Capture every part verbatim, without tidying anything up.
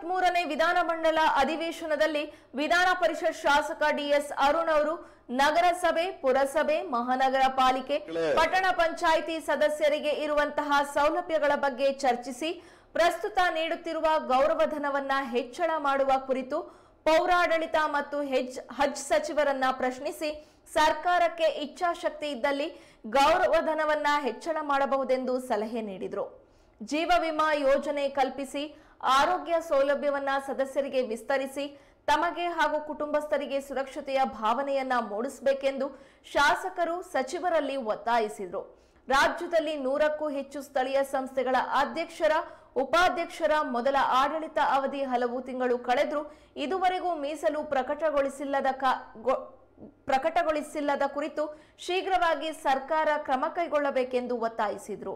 ಇಪ್ಪತ್ಮೂರನೇ ವಿಧಾನಮಂಡಲ ಅಧಿವೇಶನದಲ್ಲಿ ವಿಧಾನ ಪರಿಷತ್ ಶಾಸಕ ಡಿಎಸ್ ಅರುಣ್ ಅವರು ನಗರಸಭೆ, ಪುರಸಭೆ, ಮಹಾನಗರ ಪಾಲಿಕೆ, ಪಟ್ಟಣ ಪಂಚಾಯಿತಿ ಸದಸ್ಯರಿಗೆ ಇರುವಂತಹ ಸೌಲಭ್ಯಗಳ ಬಗ್ಗೆ ಚರ್ಚಿಸಿ ಪ್ರಸ್ತುತ ನೀಡುತ್ತಿರುವ ಗೌರವಧನವನ್ನ ಹೆಚ್ಚಳ ಮಾಡುವ ಕುರಿತು ಪೌರಾಡಳಿತ ಮತ್ತು ಹೆಜ್ ಹಜ್ ಸಚಿವರನ್ನ ಪ್ರಶ್ನಿಸಿ ಸರ್ಕಾರಕ್ಕೆ ಇಚ್ಛಾಶಕ್ತಿ ಇದ್ದಲ್ಲಿ ಗೌರವಧನವನ್ನ ಹೆಚ್ಚಳ ಮಾಡಬಹುದೆಂದು ಸಲಹೆ ನೀಡಿದರು. ಜೀವ ವಿಮಾ ಯೋಜನೆ ಕಲ್ಪಿಸಿ ಆರೋಗ್ಯ ಸೌಲಭ್ಯವನ್ನ ಸದಸ್ಯರಿಗೆ ವಿಸ್ತರಿಸಿ ತಮಗೆ ಹಾಗೂ ಕುಟುಂಬಸ್ಥರಿಗೆ ಸುರಕ್ಷತೆಯ ಭಾವನೆಯನ್ನ ಮೂಡಿಸಬೇಕೆಂದು ಶಾಸಕರು ಸಚಿವರಲ್ಲಿ ಒತ್ತಾಯಿಸಿದರು. ರಾಜ್ಯದಲ್ಲಿ ನೂರಕ್ಕೂ ಹೆಚ್ಚು ಸ್ಥಳೀಯ ಸಂಸ್ಥೆಗಳ ಅಧ್ಯಕ್ಷರ, ಉಪಾಧ್ಯಕ್ಷರ ಮೊದಲ ಆಡಳಿತ ಅವಧಿ ಹಲವು ತಿಂಗಳು ಕಳೆದರೂ ಇದುವರೆಗೂ ಮೀಸಲು ಪ್ರಕಟಗೊಳಿಸಿಲ್ಲದ ಪ್ರಕಟಗೊಳಿಸಿಲ್ಲದ ಕುರಿತು ಶೀಘ್ರವಾಗಿ ಸರ್ಕಾರ ಕ್ರಮ ಕೈಗೊಳ್ಳಬೇಕೆಂದು ಒತ್ತಾಯಿಸಿದರು.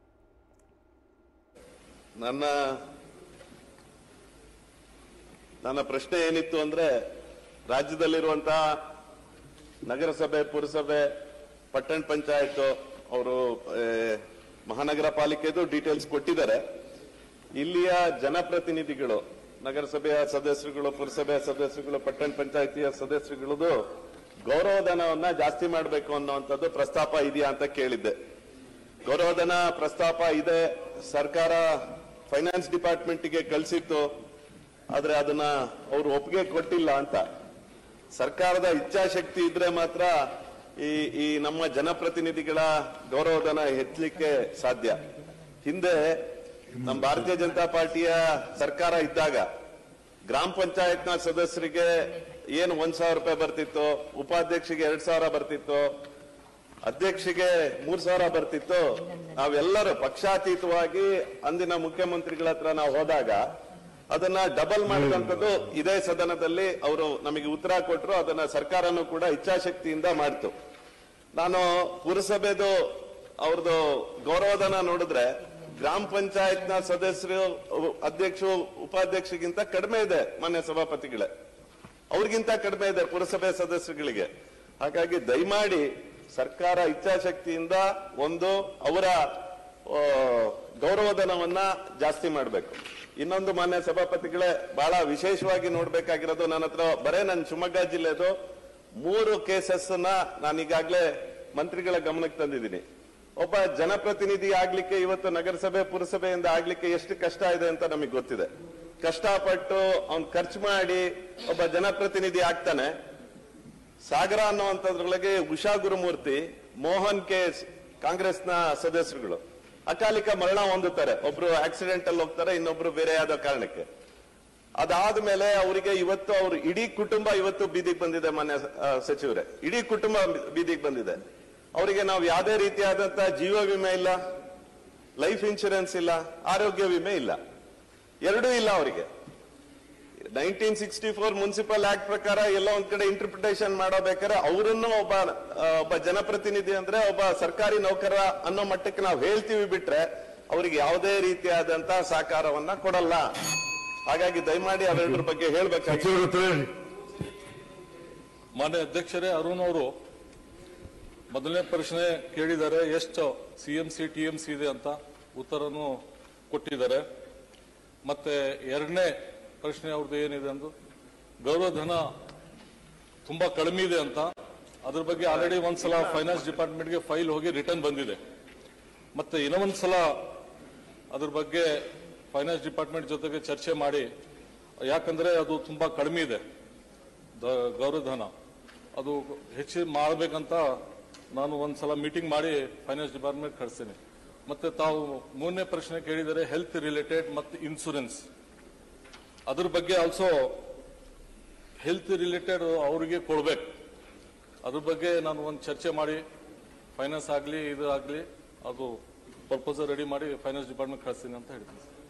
ನನ್ನ ನನ್ನ ಪ್ರಶ್ನೆ ಏನಿತ್ತು ಅಂದ್ರೆ, ರಾಜ್ಯದಲ್ಲಿರುವಂತಹ ನಗರಸಭೆ, ಪುರಸಭೆ, ಪಟ್ಟಣ ಪಂಚಾಯತ್ ಅವರು ಮಹಾನಗರ ಪಾಲಿಕೆದು ಡೀಟೇಲ್ಸ್ ಕೊಟ್ಟಿದ್ದಾರೆ. ಇಲ್ಲಿಯ ಜನಪ್ರತಿನಿಧಿಗಳು, ನಗರಸಭೆಯ ಸದಸ್ಯರುಗಳು, ಪುರಸಭೆಯ ಸದಸ್ಯರುಗಳು, ಪಟ್ಟಣ ಪಂಚಾಯತಿಯ ಸದಸ್ಯರುಗಳದು ಗೌರವಧನವನ್ನ ಜಾಸ್ತಿ ಮಾಡಬೇಕು ಅನ್ನುವಂಥದ್ದು ಪ್ರಸ್ತಾಪ ಇದೆಯಾ ಅಂತ ಕೇಳಿದ್ದೆ. ಗೌರವಧನ ಪ್ರಸ್ತಾಪ ಇದೆ, ಸರ್ಕಾರ ಫೈನಾನ್ಸ್ ಡಿಪಾರ್ಟ್ಮೆಂಟ್ಗೆ ಕಳಿಸಿತ್ತು, ಆದ್ರೆ ಅದನ್ನ ಅವರು ಒಪ್ಪಿಗೆ ಕೊಟ್ಟಿಲ್ಲ ಅಂತ. ಸರ್ಕಾರದ ಇಚ್ಛಾಶಕ್ತಿ ಇದ್ರೆ ಮಾತ್ರ ಈ ಈ ನಮ್ಮ ಜನಪ್ರತಿನಿಧಿಗಳ ಗೌರವಧನ ಹೆಚ್ಚಲಿಕ್ಕೆ ಸಾಧ್ಯ. ಹಿಂದೆ ನಮ್ಮ ಭಾರತೀಯ ಜನತಾ ಪಾರ್ಟಿಯ ಸರ್ಕಾರ ಇದ್ದಾಗ ಗ್ರಾಮ ಪಂಚಾಯತ್ ನ ಸದಸ್ಯರಿಗೆ ಏನು ಒಂದ್ ಸಾವಿರ ರೂಪಾಯಿ ಬರ್ತಿತ್ತು, ಉಪಾಧ್ಯಕ್ಷರಿಗೆ ಎರಡ್ ಸಾವಿರ ಬರ್ತಿತ್ತು, ಅಧ್ಯಕ್ಷಿಗೆ ಮೂರ್ ಸಾವಿರ ಬರ್ತಿತ್ತು. ನಾವೆಲ್ಲರೂ ಪಕ್ಷಾತೀತವಾಗಿ ಅಂದಿನ ಮುಖ್ಯಮಂತ್ರಿಗಳ ಹತ್ರ ನಾವು ಹೋದಾಗ ಅದನ್ನ ಡಬಲ್ ಮಾಡಿದಂಥದ್ದು ಇದೇ ಸದನದಲ್ಲಿ ಅವರು ನಮಗೆ ಉತ್ತರ ಕೊಟ್ಟರು. ಅದನ್ನ ಸರ್ಕಾರನೂ ಕೂಡ ಇಚ್ಛಾಶಕ್ತಿಯಿಂದ ಮಾಡ್ತು. ನಾನು ಪುರಸಭೆದು ಅವ್ರದ್ದು ಗೌರವಧನ ನೋಡಿದ್ರೆ ಗ್ರಾಮ ಪಂಚಾಯತ್ ನ ಸದಸ್ಯರು, ಅಧ್ಯಕ್ಷರು, ಉಪಾಧ್ಯಕ್ಷಗಿಂತ ಕಡಿಮೆ ಇದೆ ಮಾನ್ಯ ಸಭಾಪತಿಗಳೇ, ಅವ್ರಿಗಿಂತ ಕಡಿಮೆ ಇದೆ ಪುರಸಭೆ ಸದಸ್ಯರುಗಳಿಗೆ. ಹಾಗಾಗಿ ದಯಮಾಡಿ ಸರ್ಕಾರ ಇಚ್ಛಾಶಕ್ತಿಯಿಂದ ಒಂದು ಅವರ ಗೌರವಧನವನ್ನ ಜಾಸ್ತಿ ಮಾಡಬೇಕು. ಇನ್ನೊಂದು ಮಾನ್ಯ ಸಭಾಪತಿಗಳೇ, ಬಹಳ ವಿಶೇಷವಾಗಿ ನೋಡ್ಬೇಕಾಗಿರೋದು, ನನ್ನ ಹತ್ರ ಬರೇ ನನ್ನ ಶಿವಮೊಗ್ಗ ಜಿಲ್ಲೆದು ಮೂರು ಕೇಸಸ್ ನ ನಾನು ಈಗಾಗಲೇ ಮಂತ್ರಿಗಳ ಗಮನಕ್ಕೆ ತಂದಿದ್ದೀನಿ. ಒಬ್ಬ ಜನಪ್ರತಿನಿಧಿ ಆಗ್ಲಿಕ್ಕೆ ಇವತ್ತು ನಗರಸಭೆ, ಪುರಸಭೆಯಿಂದ ಆಗ್ಲಿಕ್ಕೆ ಎಷ್ಟು ಕಷ್ಟ ಇದೆ ಅಂತ ನಮಗೆ ಗೊತ್ತಿದೆ. ಕಷ್ಟಪಟ್ಟು ಅವ್ನು ಖರ್ಚು ಮಾಡಿ ಒಬ್ಬ ಜನಪ್ರತಿನಿಧಿ ಆಗ್ತಾನೆ. ಸಾಗರ ಅನ್ನುವಂಥದ್ರೊಳಗೆ ಉಷಾ ಗುರುಮೂರ್ತಿ, ಮೋಹನ್ ಕೆ ಕಾಂಗ್ರೆಸ್ನ ಸದಸ್ಯರುಗಳು ಅಕಾಲಿಕ ಮರಣ ಹೊಂದುತ್ತಾರೆ. ಒಬ್ರು ಆಕ್ಸಿಡೆಂಟ್ ಅಲ್ಲಿ ಹೋಗ್ತಾರೆ, ಇನ್ನೊಬ್ರು ಬೇರೆ ಯಾವ್ದೋ ಕಾರಣಕ್ಕೆ. ಅದಾದ್ಮೇಲೆ ಅವರಿಗೆ ಇವತ್ತು ಅವ್ರ ಇಡೀ ಕುಟುಂಬ ಇವತ್ತು ಬೀದಿಗೆ ಬಂದಿದೆ. ಮಾನ್ಯ ಸಚಿವರೇ, ಇಡೀ ಕುಟುಂಬ ಬೀದಿಗೆ ಬಂದಿದೆ. ಅವರಿಗೆ ನಾವು ಯಾವುದೇ ರೀತಿಯಾದಂತಹ ಜೀವ ವಿಮೆ ಇಲ್ಲ, ಲೈಫ್ ಇನ್ಶೂರೆನ್ಸ್ ಇಲ್ಲ, ಆರೋಗ್ಯ ವಿಮೆ ಇಲ್ಲ, ಎರಡೂ ಇಲ್ಲ ಅವರಿಗೆ. Nineteen sixty four municipal act ಪ್ರಕಾರ ಎಲ್ಲ ಒಂದ್ ಕಡೆ ಇಂಟರ್ಪ್ರಿಟೇಷನ್ ಮಾಡೋಬೇಕಾದ್ರೆ ಅವರನ್ನು ಒಬ್ಬ ಒಬ್ಬ ಜನಪ್ರತಿನಿಧಿ ಅಂದ್ರೆ ಒಬ್ಬ ಸರ್ಕಾರಿ ನೌಕರ ಅನ್ನೋ ಮಟ್ಟಕ್ಕೆ ನಾವು ಹೇಳ್ತೀವಿ ಬಿಟ್ರೆ ಅವರಿಗೆ ಯಾವುದೇ ರೀತಿಯಾದಂತಹ ಸಹಕಾರವನ್ನ ಕೊಡಲ್ಲ. ಹಾಗಾಗಿ ದಯಮಾಡಿ ಅವೆರಡರ ಬಗ್ಗೆ ಹೇಳ್ಬೇಕಾಗಿತ್ತು. ಮಾನ್ಯ ಅಧ್ಯಕ್ಷರೇ, ಅರುಣ್ ಅವರು ಮೊದಲನೇ ಪ್ರಶ್ನೆ ಕೇಳಿದ್ದಾರೆ, ಎಷ್ಟು ಸಿಎಂಸಿ ಟಿಎಂಸಿ ಇದೆ ಅಂತ ಉತ್ತರನು ಕೊಟ್ಟಿದ್ದಾರೆ. ಮತ್ತೆ ಎರಡನೇ ಪ್ರಶ್ನೆ ಅವ್ರದ್ದು ಏನಿದೆ ಅಂದು ಗೌರವಧನ ತುಂಬಾ ಕಡಿಮೆ ಇದೆ ಅಂತ, ಅದ್ರ ಬಗ್ಗೆ ಆಲ್ರೆಡಿ ಒಂದ್ಸಲ ಫೈನಾನ್ಸ್ ಡಿಪಾರ್ಟ್ಮೆಂಟ್ಗೆ ಫೈಲ್ ಹೋಗಿ ರಿಟರ್ನ್ ಬಂದಿದೆ. ಮತ್ತೆ ಇನ್ನೊಂದ್ಸಲ ಅದ್ರ ಬಗ್ಗೆ ಫೈನಾನ್ಸ್ ಡಿಪಾರ್ಟ್ಮೆಂಟ್ ಜೊತೆಗೆ ಚರ್ಚೆ ಮಾಡಿ, ಯಾಕಂದ್ರೆ ಅದು ತುಂಬಾ ಕಡಿಮೆ ಇದೆ ಗೌರವಧನ, ಅದು ಹೆಚ್ಚು ಮಾಡಬೇಕಂತ ನಾನು ಒಂದ್ಸಲ ಮೀಟಿಂಗ್ ಮಾಡಿ ಫೈನಾನ್ಸ್ ಡಿಪಾರ್ಟ್ಮೆಂಟ್ ಕಳಿಸ್ತೇನೆ. ಮತ್ತೆ ತಾವು ಮೂರನೇ ಪ್ರಶ್ನೆ ಕೇಳಿದರೆ ಹೆಲ್ತ್ ರಿಲೇಟೆಡ್ ಮತ್ತು ಇನ್ಸೂರೆನ್ಸ್, ಅದ್ರ ಬಗ್ಗೆ ಆಲ್ಸೋ ಹೆಲ್ತ್ ರಿಲೇಟೆಡ್ ಅವರಿಗೆ ಕೊಡ್ಬೇಕು. ಅದ್ರ ಬಗ್ಗೆ ನಾನು ಒಂದು ಚರ್ಚೆ ಮಾಡಿ ಫೈನಾನ್ಸ್ ಆಗಲಿ ಇದು ಆಗಲಿ ಅದು ಪ್ರಪೋಸಲ್ ರೆಡಿ ಮಾಡಿ ಫೈನಾನ್ಸ್ ಡಿಪಾರ್ಟ್ಮೆಂಟ್ ಕಳಿಸ್ತೀನಿ ಅಂತ ಹೇಳ್ತೀನಿ.